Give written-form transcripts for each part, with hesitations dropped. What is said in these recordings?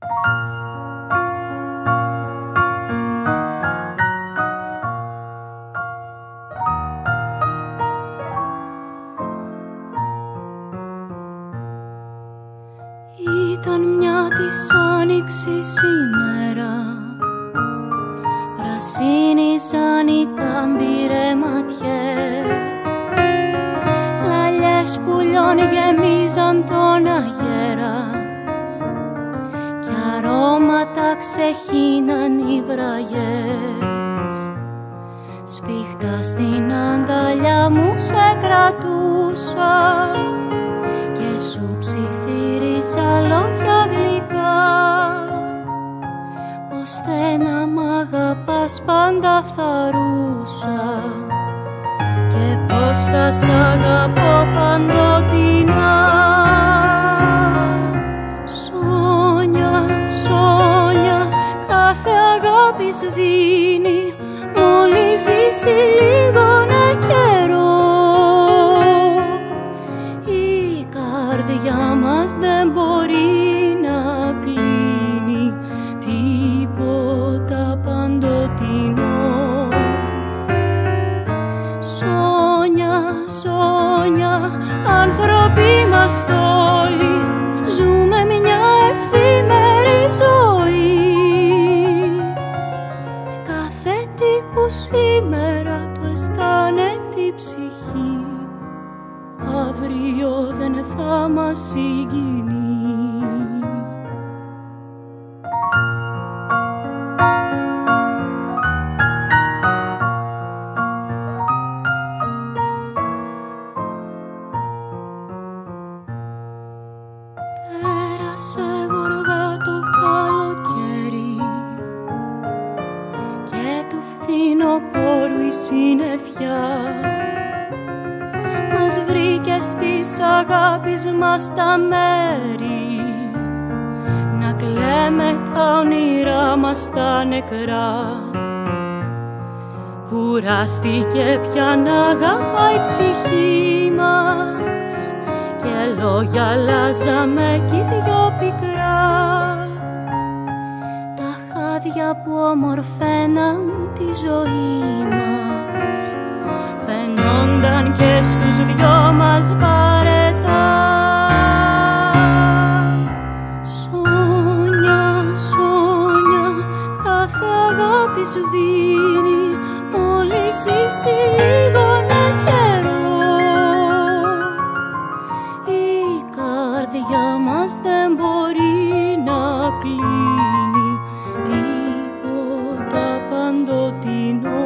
Ήταν μια της άνοιξης ημέρα, πρασίνιζαν οι καμπυρεματιές, λαλιές πουλιών γεμίζαν τον αγέρα κι αρώματα ξεχύναν οι βραγιές. Σφίχτα στην αγκαλιά μου σε κρατούσα και σου ψιθύριζα λόγια γλυκά, πως στένα μ' αγαπάς πάντα θαρούσα και πως θα σ' αγαπώ παντοτινά. Σόνια, Σόνια, κάθε αγάπη σβήνει μόλις ζήσει λίγονα καιρό. Η καρδιά μας δεν μπορεί να κλείνει τίποτα παντοτινό. Σόνια, Σόνια, άνθρωποι μας όλοι, ζούμε μια εφήμερη ζωή. Κάθε τι που σήμερα του αισθάνεται η ψυχή, αύριο δεν θα μας συγκινεί. Πέρασε γοργά το καλοκαίρι και του φθινοπόρου η συννεφιά μας βρήκε στις αγάπης μας τα μέρη, να κλαίμε τα όνειρά μας τα νεκρά. Κουράστηκε πια να αγαπάει η ψυχή μας και λόγια αλλάζαμε κι οι δυο πικρά. Τα χάδια που ομορφαίναν τη ζωή μας φαινόνταν και στους δυο μας βαρετά. Σόνια, Σόνια, κάθε αγάπη σβήνει μόλις ζήσει λίγονα καιρό. Η καρδιά μας δεν μπορεί να κλείνει τίποτα παντοτινό.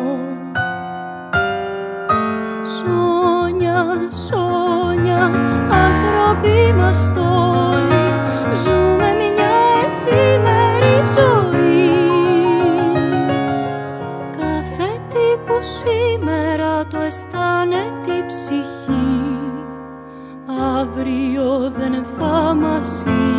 Σόνια, Σόνια, άνθρωποι μας όλοι, ζούμε μια εφήμερη ζωή. Κάθε τι που σήμερα το αισθάνεται η ψυχή, αύριο δεν θα μας